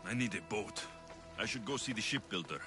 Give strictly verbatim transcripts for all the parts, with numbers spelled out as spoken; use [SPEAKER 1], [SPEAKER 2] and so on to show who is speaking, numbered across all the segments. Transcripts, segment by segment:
[SPEAKER 1] I need a boat. I should go see the shipbuilder.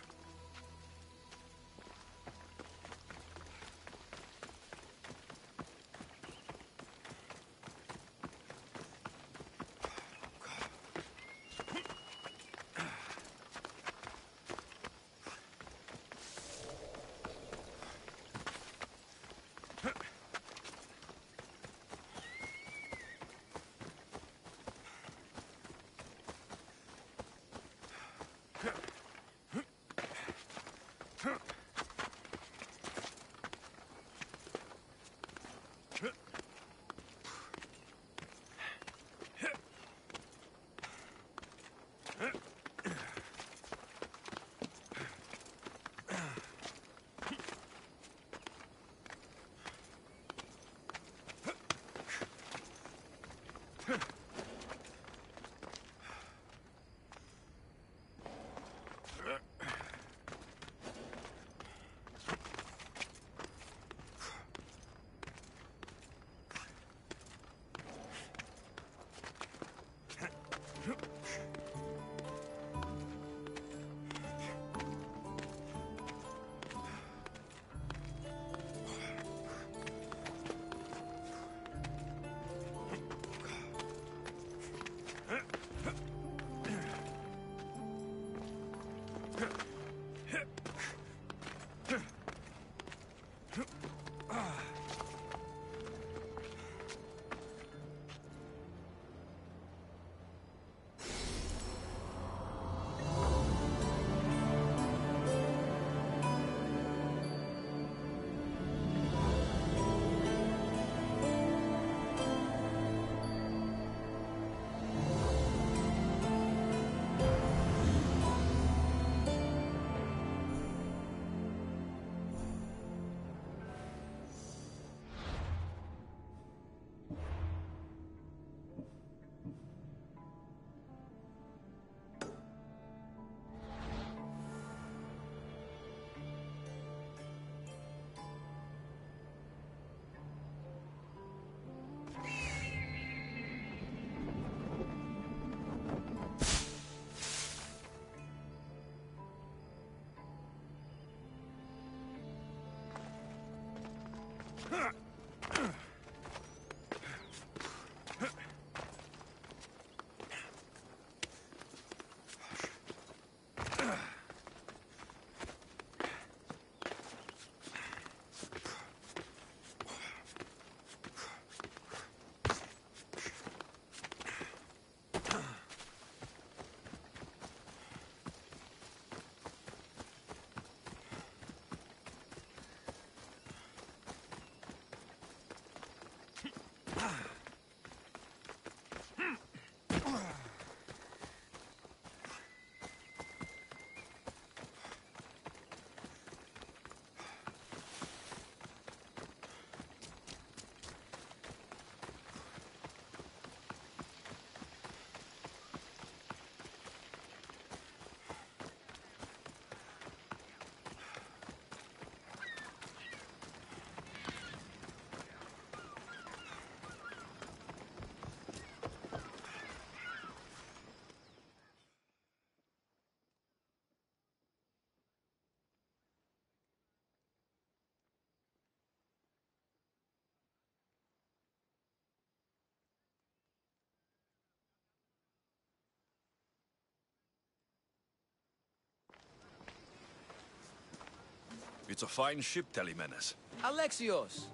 [SPEAKER 1] It's a fine ship, Telemenes.
[SPEAKER 2] Alexios!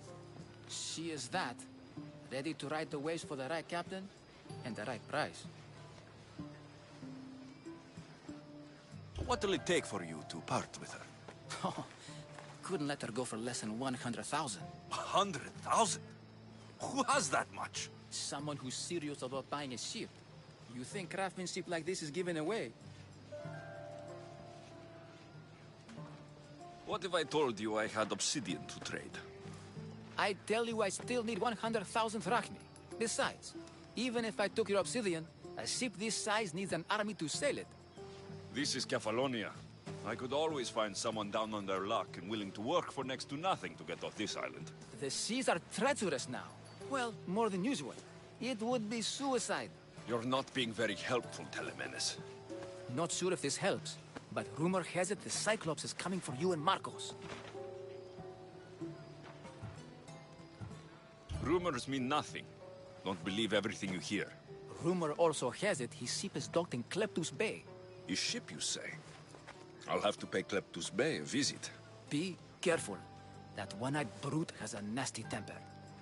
[SPEAKER 2] She is that. Ready to ride the waves for the right captain and the right price.
[SPEAKER 1] What'll it take for you to part with her?
[SPEAKER 2] Oh, couldn't let her go for less than one hundred thousand.
[SPEAKER 1] A hundred thousand? Who has that much?
[SPEAKER 2] Someone who's serious about buying a ship. You think craftsmanship like this is given away?
[SPEAKER 1] What if I told you I had obsidian to trade?
[SPEAKER 2] I tell you I still need one hundred thousand drachmi. Besides, even if I took your obsidian, a ship this size needs an army to sail it.
[SPEAKER 1] This is Kefalonia. I could always find someone down on their luck and willing to work for next to nothing to get off this island.
[SPEAKER 2] The seas are treacherous now. Well, more than usual. It would be suicide.
[SPEAKER 1] You're not being very helpful, Telemenes.
[SPEAKER 2] Not sure if this helps, but rumor has it the Cyclops is coming for you and Marcos.
[SPEAKER 1] Rumors mean nothing. Don't believe everything you hear.
[SPEAKER 2] Rumor also has it his ship is docked in Kleptus Bay.
[SPEAKER 3] His ship, you say? I'll have to pay Kleptus Bay a visit.
[SPEAKER 2] Be careful. That one-eyed brute has a nasty temper.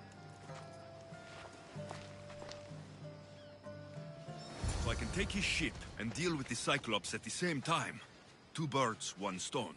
[SPEAKER 4] So I can take his ship and deal with the Cyclops at the same time. Two birds, one stone.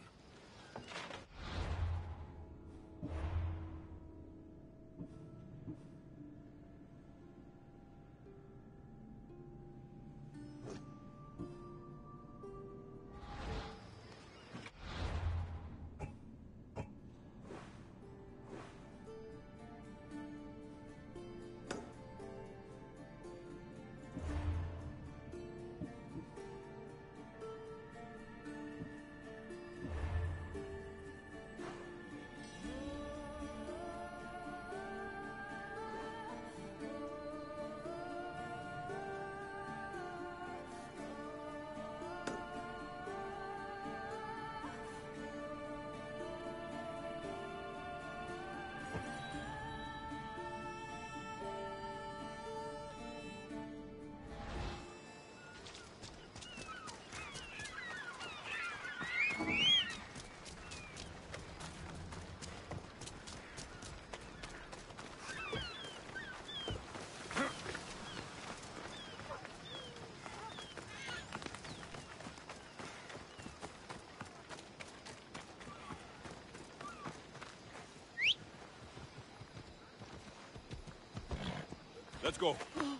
[SPEAKER 1] Let's go.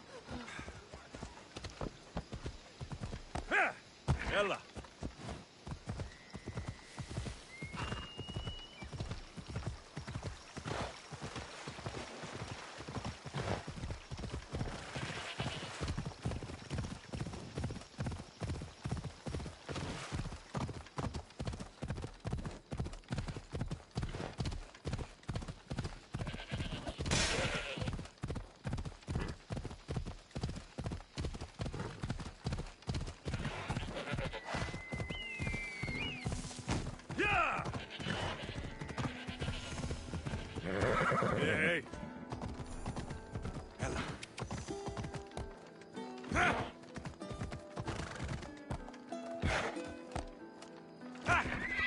[SPEAKER 1] Ella. Hey! Ella. Ha! Ha!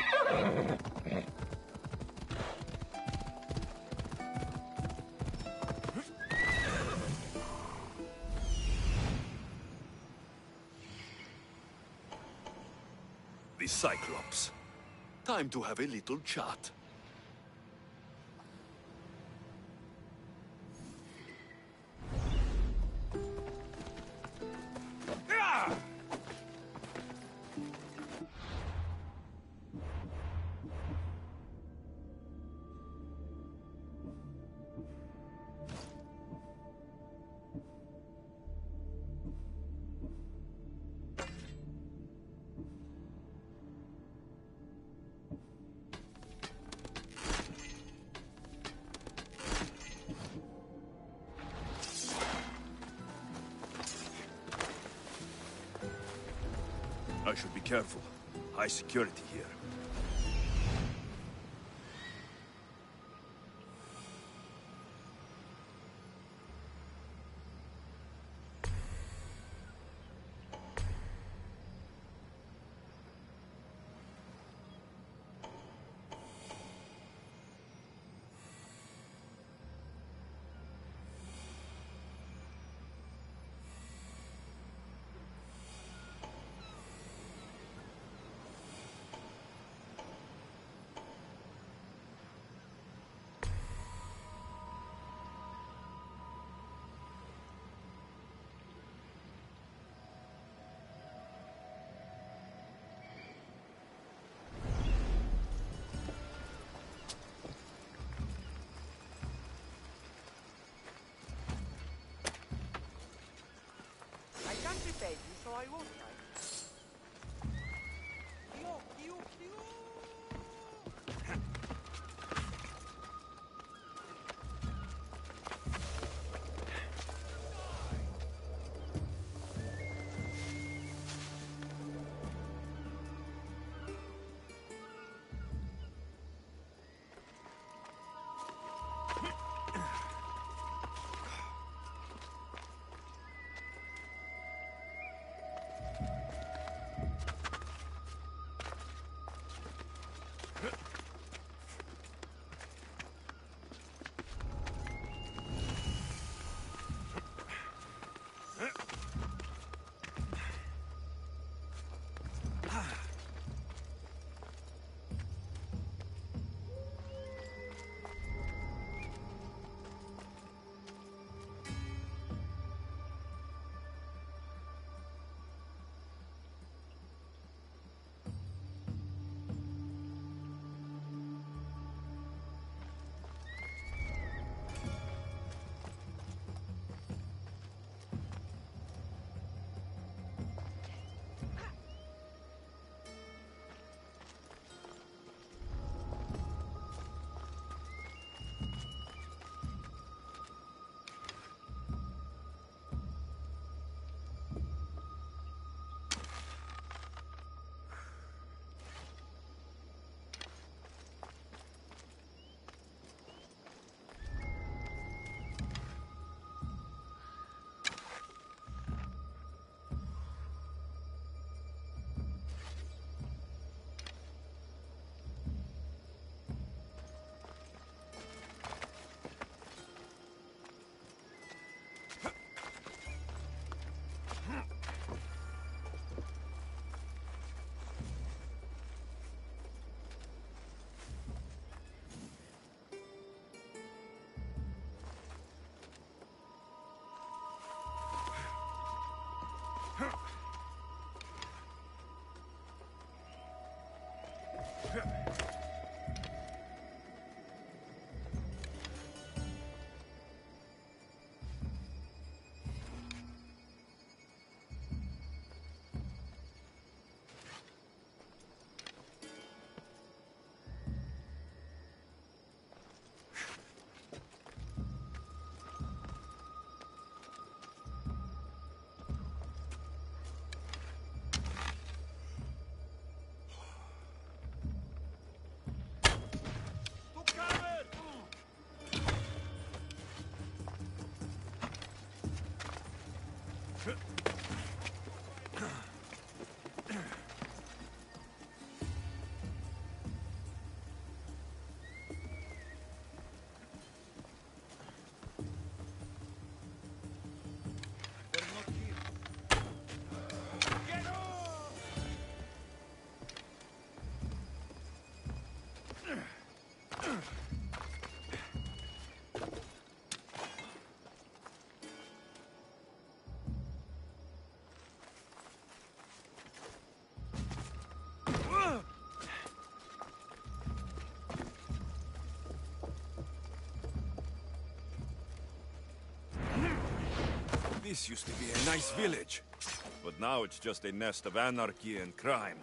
[SPEAKER 4] The Cyclops. Time to have a little chat.
[SPEAKER 1] I should be careful. High security here.
[SPEAKER 5] I can't repay you, so I won't try. Yo, yo, yo.
[SPEAKER 1] This used to be a nice village, but now it's just a nest of anarchy and crime.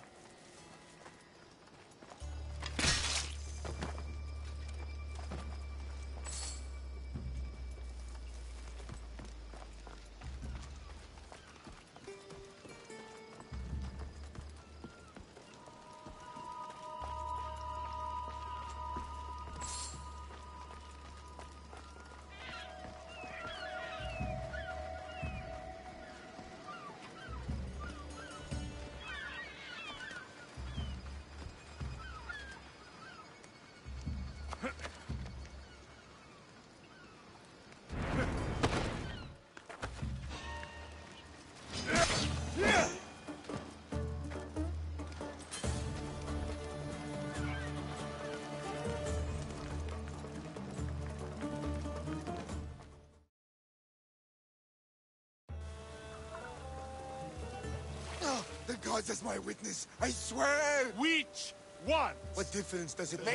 [SPEAKER 6] The gods as my witness, I swear!
[SPEAKER 7] Which one?
[SPEAKER 6] What difference does it make?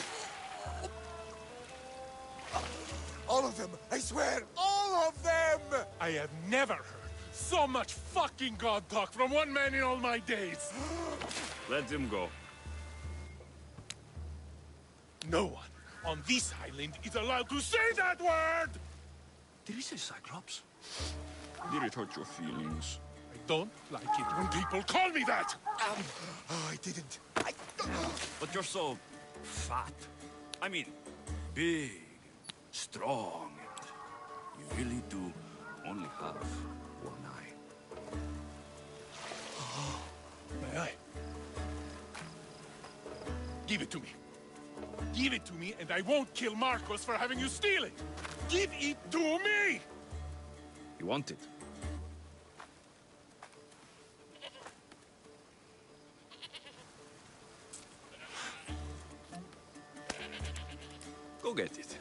[SPEAKER 6] All of them, I swear, all of them!
[SPEAKER 7] I have never heard so much fucking god talk from one man in all my days.
[SPEAKER 1] Let him go.
[SPEAKER 7] No one on this island is allowed to say that word!
[SPEAKER 3] Did he say Cyclops? Did it hurt your feelings?
[SPEAKER 7] I don't like it when people call me that!
[SPEAKER 6] Um, oh, I didn't. I...
[SPEAKER 1] But you're so fat. I mean, big, strong, and you really do only have one eye.
[SPEAKER 7] May I? Give it to me. Give it to me, and I won't kill Marcos for having you steal it! Give it to me!
[SPEAKER 3] You want it? Go get it.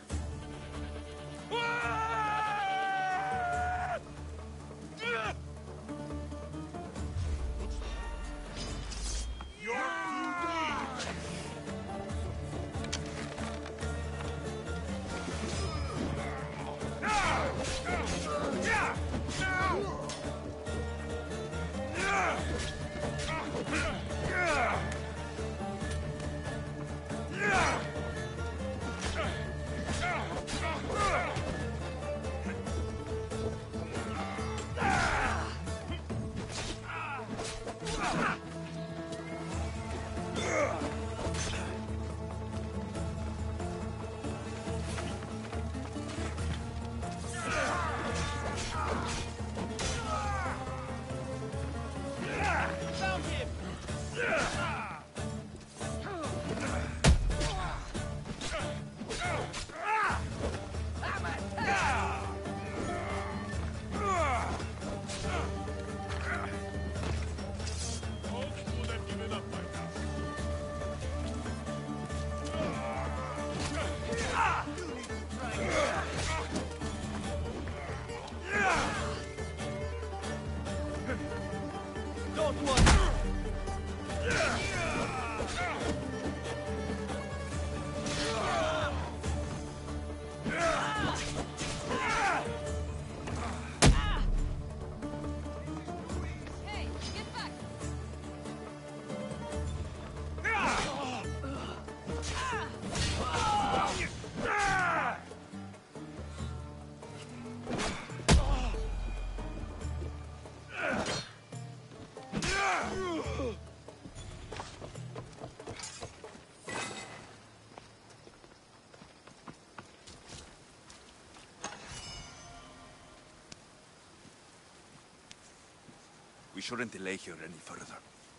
[SPEAKER 1] We shouldn't delay here any further.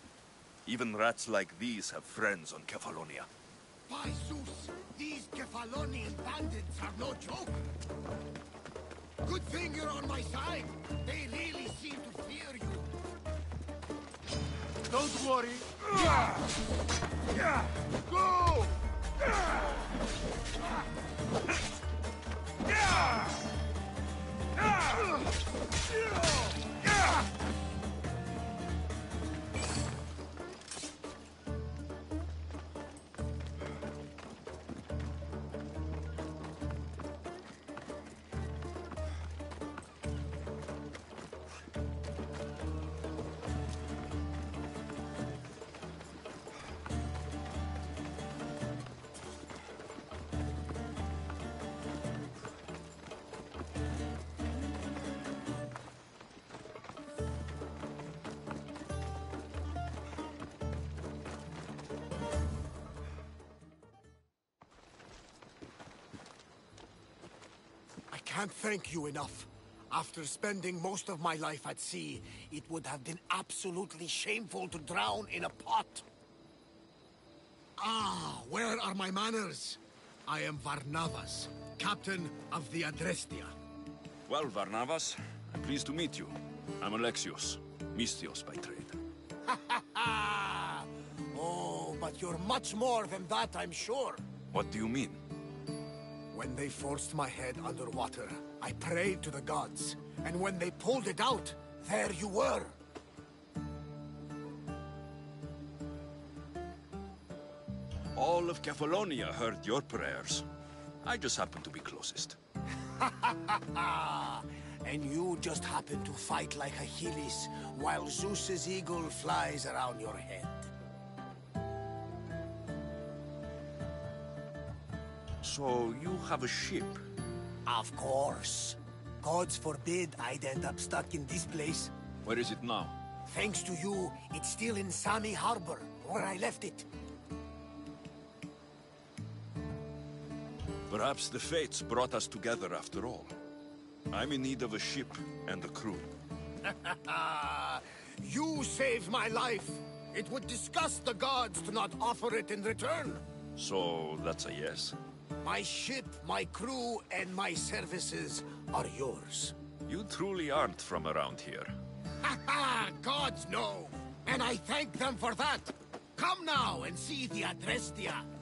[SPEAKER 1] Even rats like these have friends on Kefalonia.
[SPEAKER 8] By Zeus, these Kefalonian bandits are no joke. Good thing you're on my side. They really seem to fear you.
[SPEAKER 6] Don't worry.
[SPEAKER 7] Go!
[SPEAKER 8] can't thank you enough. After spending most of my life at sea, it would have been absolutely shameful to drown in a pot. Ah, where are my manners? I am Varnavas, captain of the Adrestia.
[SPEAKER 3] Well, Varnavas, I'm pleased to meet you. I'm Alexios, Mystios by trade.
[SPEAKER 8] Oh, but you're much more than that, I'm sure.
[SPEAKER 3] What do you mean?
[SPEAKER 8] When they forced my head underwater, I prayed to the gods. And when they pulled it out, there you were.
[SPEAKER 3] All of Kefalonia heard your prayers. I just happen to be closest.
[SPEAKER 8] And you just happen to fight like Achilles, while Zeus's eagle flies around your head.
[SPEAKER 3] So you have a ship?
[SPEAKER 8] Of course. Gods forbid I'd end up stuck in this place.
[SPEAKER 3] Where is it now?
[SPEAKER 8] Thanks to you, it's still in Sami Harbor, where I left it.
[SPEAKER 3] Perhaps the fates brought us together after all. I'm in need of a ship and a crew.
[SPEAKER 8] You saved my life. It would disgust the gods to not offer it in return.
[SPEAKER 3] So that's a yes?
[SPEAKER 8] My ship, my crew, and my services are yours.
[SPEAKER 3] You truly aren't from around here.
[SPEAKER 8] Ha ha! Gods know! And I thank them for that! Come now and see the Adrestia!